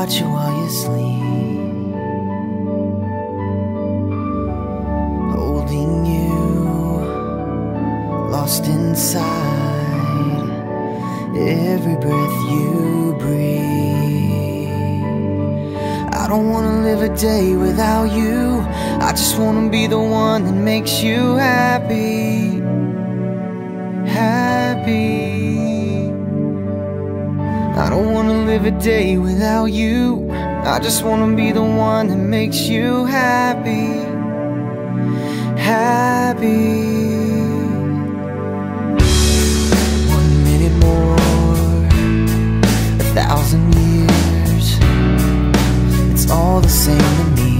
watch you while you sleep, holding you, lost inside every breath you breathe. I don't wanna live a day without you. I just wanna be the one that makes you happy, happy. I don't wanna live a day without you. I just wanna be the one that makes you happy, happy. 1 minute more, 1,000 years, it's all the same to me.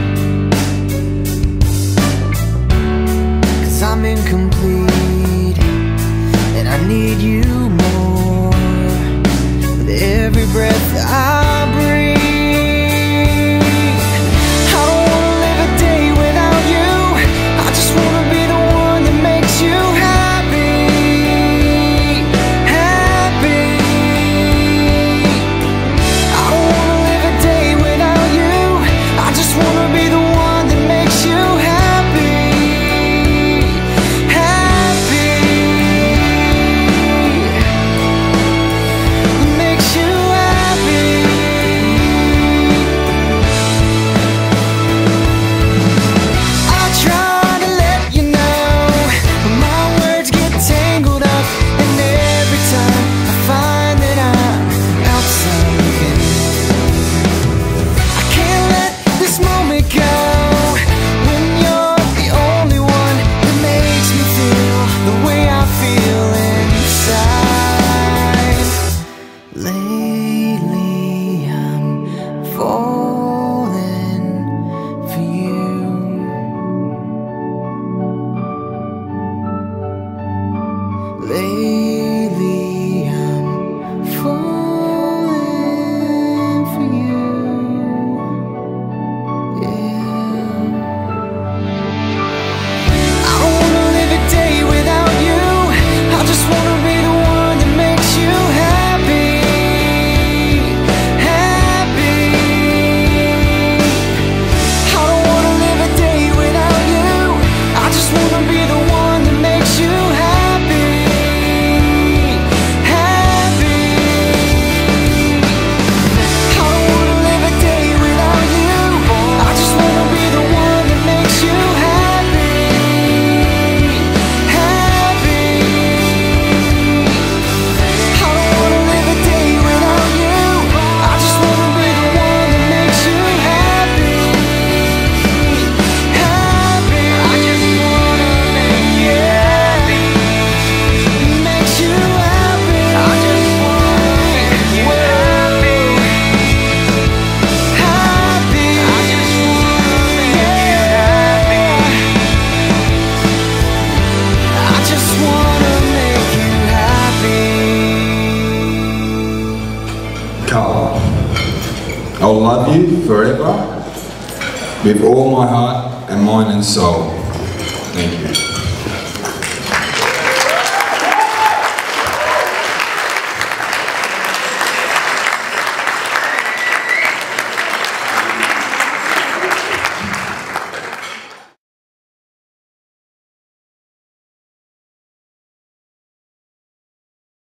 'Cause I'm incomplete and I need you more with every breath I breathe. I don't wanna live a day without you. I just wanna be the one that makes you happy, happy. I don't wanna live a day without you. I just wanna be the one that makes you happy, happy. That makes you happy. I try to let you know, but my words get tangled up, and every time I find that I'm out something. I can't let this moment go when you're the only one that makes me feel the way I feel inside. Lately I'm falling for you. Lately I'm falling for you. Yeah. I don't wanna live a day without you. I just wanna be the one that makes you happy, happy. I don't wanna live a day without you. I just wanna be the one that makes you happy, happy. I don't wanna live a day without you. I just wanna be the one that makes you happy, happy. I don't wanna live a day without you. I just wanna be the one that makes you happy, happy. I just wanna make you happy, makes you happy. I just wanna make you happy, happy. I just wanna make you happy. I just wanna make you happy. Carl, I'll love you forever with all my heart and mind and soul. Thank you.